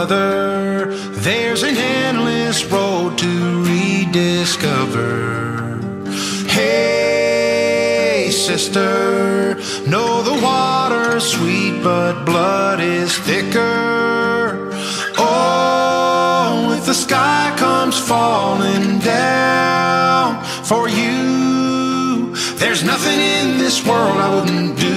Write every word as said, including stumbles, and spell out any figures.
brother, there's an endless road to rediscover. Hey, sister, know the water's sweet, but blood is thicker. Oh, if the sky comes falling down for you, there's nothing in this world I wouldn't do.